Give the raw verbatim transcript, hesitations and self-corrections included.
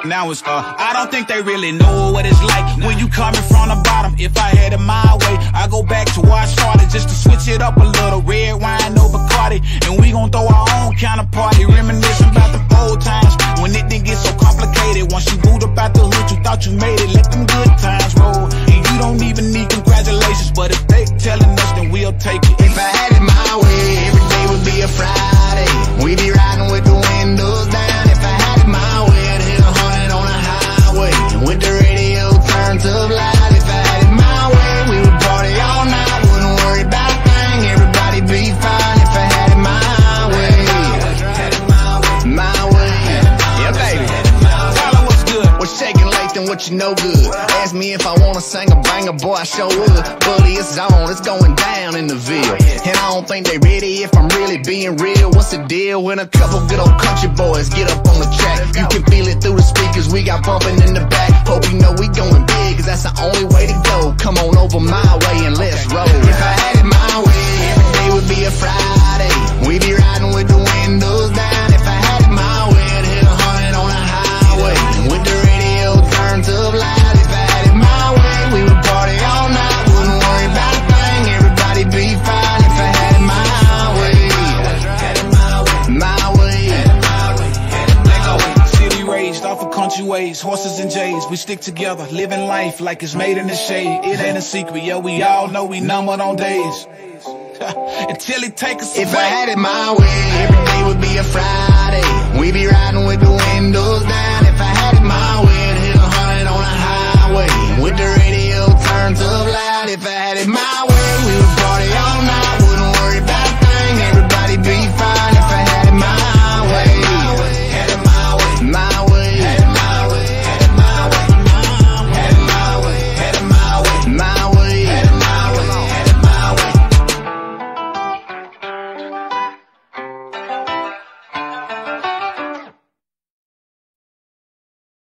Now it's uh, I don't think they really know what it's like when you coming from the bottom. If I had it my way, I go back to where I started, just to switch it up a little. Red wine, no Bacardi, and we gon' throw our own kind of party, reminiscing about the old times when it didn't get so complicated. Once you moved up out the hood, you thought you made it. Let them good times roll, and you don't even need congratulations. But if they telling us, then we'll take it. If I had it my way, every day would be a Friday. We be riding with the windows down. If I had it my way, I'd hit a hundred on the highway with the radio turned up loud. If I had it my way, we would party all night, wouldn't worry about a thing. Everybody be fine. If I had it my way, my way, yeah, baby. Tyler, what's good? What's shaking, Lathan? What you know good? Ask me if I wanna sing a banger, boy, I sure would. Buddy, it's on, it's going down in the Ville. And I don't think they ready if I'm really being real. What's the deal when a couple good old country boys get up on the track? You can feel it through the speakers, we got bumping in the back. Hope you know we going big, cause that's the only way to go. Come on over my way and let's roll. If I had it my way, every day would be a Friday. We be riding with the windows down. If I had it my way, I'd hit a hundred on the highway with the radio turned up loud. If I had it my way, we would party all night, wouldn't worry about a thing. Everybody be fine. If I had it my way, my way, City raised off of country ways, horses and J's. We stick together, living life like it's made in the shade. It ain't a secret, yeah, we all know we numbered on days until it take us away. If I had it my way, every day would be a Friday. We be riding with the windows down. If I had it my way, I'd hit a hundred on the highway with the radio turned up loud. If I had it my